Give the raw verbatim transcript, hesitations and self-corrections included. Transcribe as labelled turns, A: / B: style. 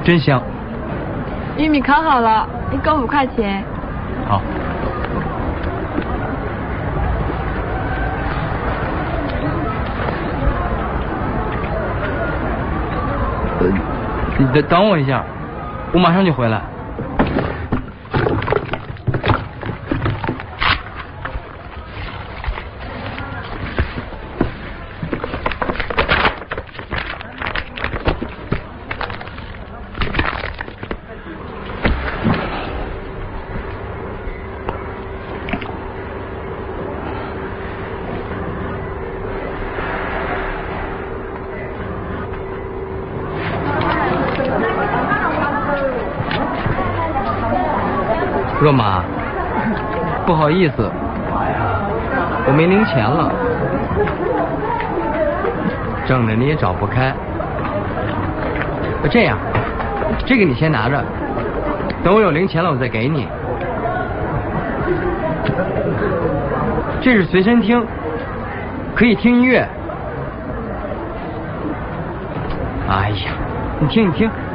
A: 真香。
B: 玉米烤好了，一个五块钱。
A: 好。呃，你等等我一下，我马上就回来。若马，不好意思，我没零钱了，挣着你也找不开。这样，这个你先拿着，等我有零钱了我再给你。这是随身听，可以听音乐。哎呀，你听你听。